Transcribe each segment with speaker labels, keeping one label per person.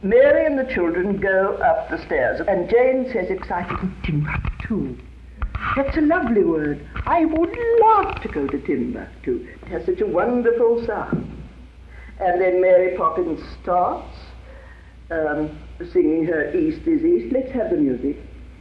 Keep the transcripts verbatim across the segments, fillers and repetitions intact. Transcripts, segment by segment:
Speaker 1: Mary and the children go up the stairs, and Jane says excitedly, Timbuktu. That's a lovely word. I would love to go to Timbuktu. It has such a wonderful sound. And then Mary Poppins starts um, singing her East is East. Let's have the music.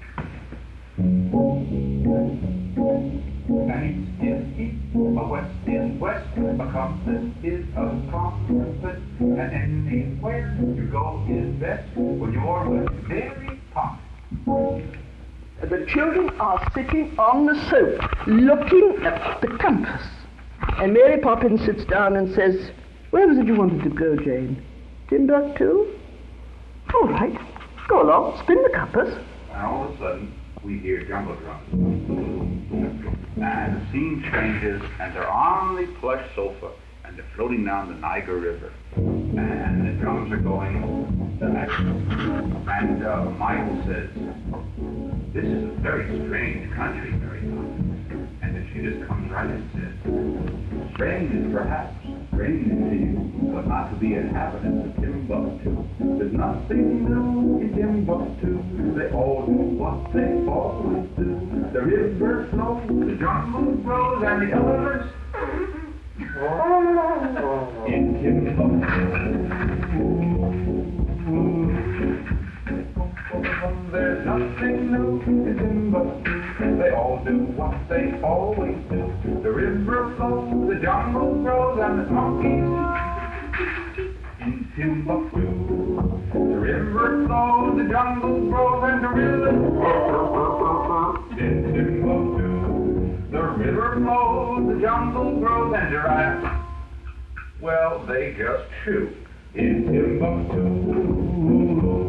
Speaker 2: And east is east, a west is west, a compass is a compass, and anywhere you go is best when you're with Mary Poppins.
Speaker 1: The children are sitting on the sofa, looking at the compass. And Mary Poppins sits down and says, where was it you wanted to go, Jane? Timbuktu? All right, go along, spin the compass.
Speaker 2: And all of a sudden, we hear jungle drums. And the scene changes, and they're on the plush sofa, and they're floating down the Niger River. And the drums are going. And uh, Michael says, this is a very strange country, Mary Poppins. And then she just comes right and says, strange perhaps, strange to you, but not to the inhabitants of Timbuktu. There's nothing new in Timbuktu. They all do what they always do. The river flows, the jungle grows, and the elephants in Timbuktu. There's nothing new in Timbuktu. They all do what they always do. The river flows, the jungle grows, and the monkeys in Timbuktu. The river flows, the jungle grows, and the river in Timbuktu. The river flows, the jungle grows, and giraffes, well, they just chew in Timbuktu.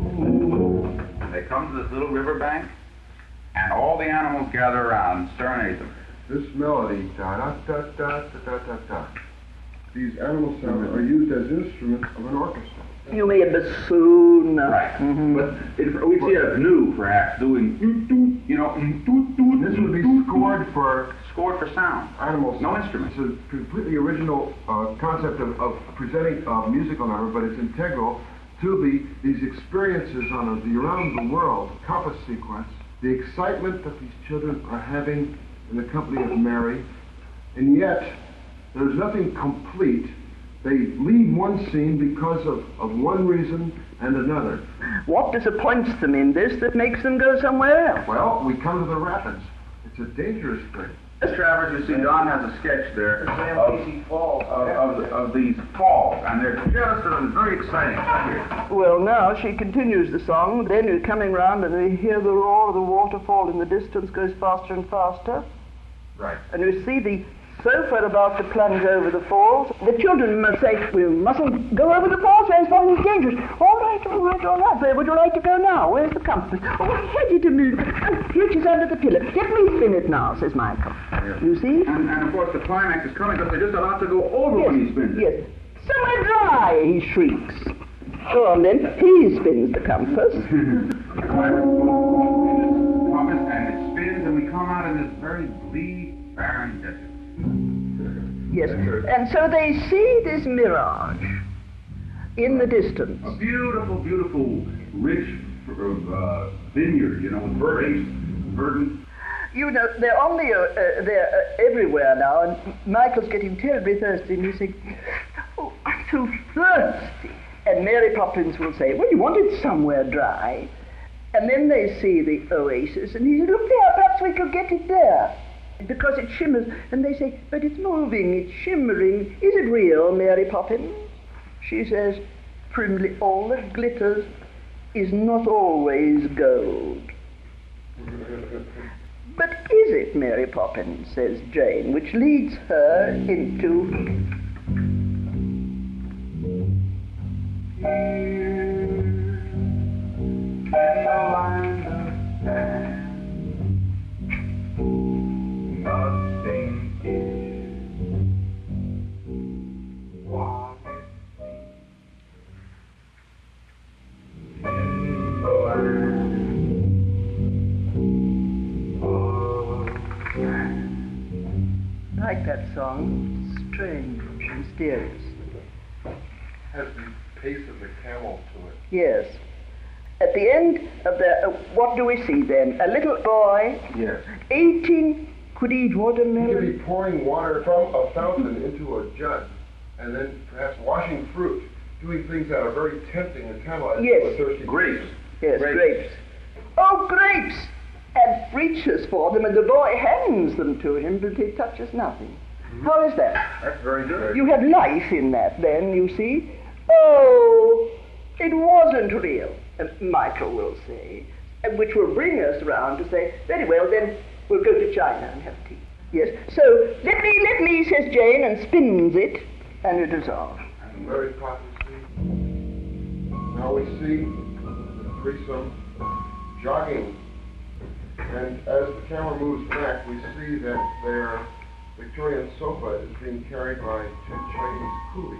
Speaker 2: They come to this little riverbank, and all the animals gather around and serenade them.
Speaker 3: This melody, da da da da da da da da. These animal sounds are used as instruments of an orchestra.
Speaker 1: You mean a bassoon?
Speaker 2: Right.
Speaker 1: Mm-hmm.
Speaker 2: But it, we see a gnu perhaps doing, you know,
Speaker 3: this would be scored for
Speaker 2: scored for sound.
Speaker 3: Animal
Speaker 2: No
Speaker 3: sound.
Speaker 2: instruments.
Speaker 3: It's a completely original uh, concept of, of presenting a musical number, but it's integral to the these experiences on a, the around the world compass sequence, the excitement that these children are having in the company of Mary, and yet there's nothing complete. They leave one scene because of, of one reason and another.
Speaker 1: What disappoints them in this that makes them go somewhere else?
Speaker 3: Well, we come to the rapids. It's a dangerous thing.
Speaker 2: As Travers, you see, Don has a sketch there of, of, of, of these falls, and they're just uh, very exciting.
Speaker 1: Well, now she continues the song. Then you're coming round and you hear the roar of the waterfall in the distance goes faster and faster.
Speaker 2: Right.
Speaker 1: And you see the sofa about to plunge over the falls. The children must say, we mustn't go over the falls, it's falling dangerous. All right, all right, all right. Where would you like to go now? Where's the compass? Oh, head it a minute. Oh, here it is under the pillow. Let me spin it now, says Michael.
Speaker 2: Yes.
Speaker 1: You see?
Speaker 2: And, and of course the climax is coming because they're just allowed to go over
Speaker 1: Yes,
Speaker 2: when he spins it.
Speaker 1: yes. Somewhere dry, he shrieks. Go on then, he spins the compass.
Speaker 2: The climax goes compass, and it spins, and we come out in this very bleak, barren desert.
Speaker 1: Yes, and so they see this mirage in the distance.
Speaker 2: A beautiful, beautiful, rich uh, vineyard, you know, with verdant, verdant.
Speaker 1: You know, they're on the, uh, they're uh, everywhere now, and Michael's getting terribly thirsty, and he's saying, oh, I'm so thirsty. And Mary Poppins will say, well, you wanted somewhere dry. And then they see the oasis, and he says, look there, perhaps we could get it there. Because it shimmers, and they say, but it's moving, it's shimmering. Is it real, Mary Poppins? She says, primly, all that glitters is not always gold. But is it, Mary Poppins, says Jane, which leads her into...
Speaker 2: Here in the land of sand, nothing is what it seems. In the land of sand.
Speaker 1: I like that song. Strange, mysterious.
Speaker 2: Has
Speaker 3: pace of the camel to it.
Speaker 1: Yes. At the end of the, uh, what do we see then? A little boy,
Speaker 3: Yes.
Speaker 1: eighteen, could eat
Speaker 3: He could
Speaker 1: watermelon.
Speaker 3: be pouring water from a fountain into a jug, and then perhaps washing fruit, doing things that are very tempting and tantalizing
Speaker 1: Yes.
Speaker 3: to a thirsty
Speaker 2: Grapes.
Speaker 1: Yes,
Speaker 2: Grapes.
Speaker 1: grapes. Oh, grapes! And reaches for them, and the boy hands them to him, but he touches nothing.
Speaker 2: Mm-hmm.
Speaker 1: How is that?
Speaker 2: That's very good.
Speaker 1: You have life in that then, you see. Oh, it wasn't real, uh, Michael will say, uh, which will bring us around to say, very well, then we'll go to China and have tea. Yes, so let me, let me, says Jane, and spins it, and it is off.
Speaker 3: And Mary Poppins see. Now we see the threesome jogging. And as the camera moves back, we see that their Victorian sofa is being carried by two Chinese coolies.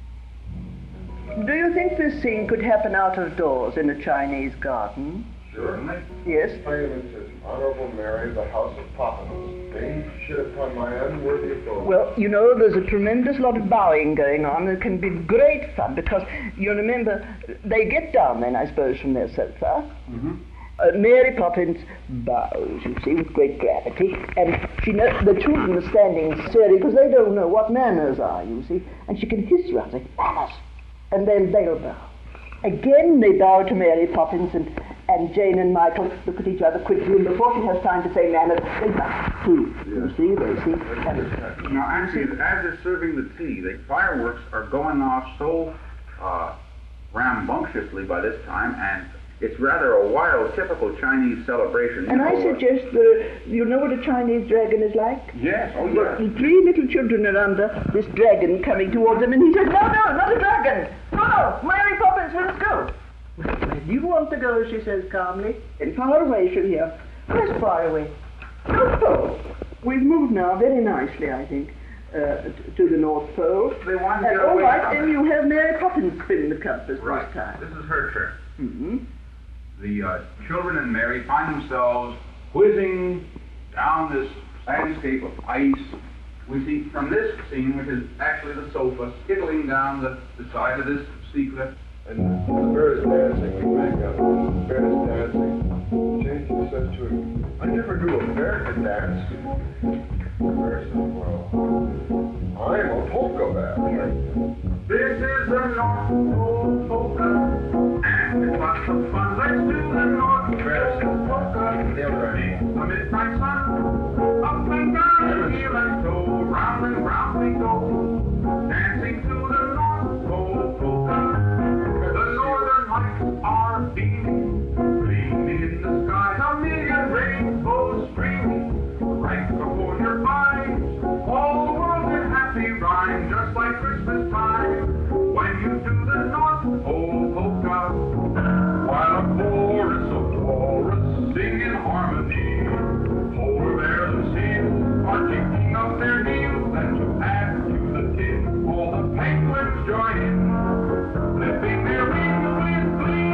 Speaker 1: Do you think this scene could happen out of doors in a Chinese garden?
Speaker 2: Certainly.
Speaker 1: Yes.
Speaker 3: Parliament says, Honorable Mary, the House of Poppins, being shit upon my unworthy abode.
Speaker 1: Well, you know, there's a tremendous lot of bowing going on. It can be great fun because you remember they get down then, I suppose, from their sofa.
Speaker 2: Mm-hmm.
Speaker 1: Uh, Mary Poppins bows, you see, with great gravity, and she knows the children are standing still because they don't know what manners are, you see, and she can hiss round, say, "Vamos," and then they'll bow. Again they bow to Mary Poppins, and, and Jane and Michael look at each other quickly, and before she has time to say manners, they bow too. You see, they see. And,
Speaker 2: Now, actually, as they're serving the tea, the fireworks are going off so uh, rambunctiously by this time, and it's rather a wild, typical Chinese celebration. you
Speaker 1: and I
Speaker 2: know, uh,
Speaker 1: suggest that, you know what a Chinese dragon is like?
Speaker 2: Yes, oh
Speaker 1: Well,
Speaker 2: yes.
Speaker 1: the three little children are under this dragon coming towards them, and he said, "No, no, not a dragon! No, no, Mary Poppins, let us go!" "Where do you want to go?" she says calmly. "And far away from here." "Where's far away?" "North Pole." We've moved now very nicely, I think, uh, t- to the North Pole.
Speaker 2: They want to
Speaker 1: And
Speaker 2: get
Speaker 1: all
Speaker 2: away
Speaker 1: right,
Speaker 2: from
Speaker 1: then
Speaker 2: it.
Speaker 1: you have Mary Poppins spin the compass
Speaker 2: Right.
Speaker 1: this time.
Speaker 2: This is her turn.
Speaker 1: Mm-hmm.
Speaker 2: The uh, children and Mary find themselves whizzing down this landscape of ice. We see from this scene, which is actually the sofa, skittling down the, the side of this sea cliff.
Speaker 3: And the bear is dancing. We back up. The bear is dancing. Jane says to him, "I never knew a bear could dance." The bear says, "Well, I'm a polka bear."
Speaker 2: This is the North Pole polka, and it's lots of fun. Let's do the North Pole polka. The midnight sun, up and down, here and go, round and round we go, dancing to the North Pole polka. The northern lights are beaming, gleaming in the skies, a million rainbows streaming right before your eyes. All the world in happy rhyme, just like Christmas time, when you do the North Pole polka, while a chorus of walrus sing in harmony. Polar bears and seals are kicking up their heels, and to add to the din, all the penguins join in, flipping their wings with glee.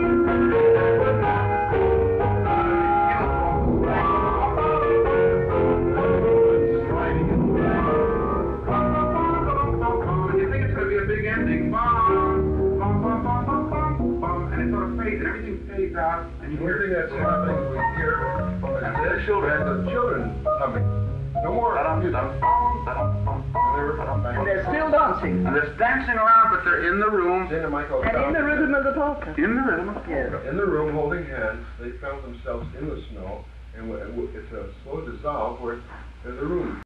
Speaker 2: The North Pole polka is sliding in the wind. Bum, bum, bum, bum, bum, bum. And you think it's going to be a big ending. Bum, bum, bum, bum, bum, bum, bum. And it sort of fades, and everything fades out, and you
Speaker 3: The only thing
Speaker 2: hear
Speaker 3: that's happening, we hear from the dead children, the children coming. No more.
Speaker 2: da-dum, da-dum, bum, da-dum, bum, bum,
Speaker 3: They're
Speaker 2: da-dum, bum.
Speaker 1: And they're still dancing.
Speaker 2: And they're dancing around, but they're in the room.
Speaker 3: Jane and Michael
Speaker 1: And in the rhythm of the polka.
Speaker 2: In the rhythm of
Speaker 1: Yes.
Speaker 3: In the room, holding hands, they found themselves in the snow, and w- w- it's a slow dissolve where there's a room.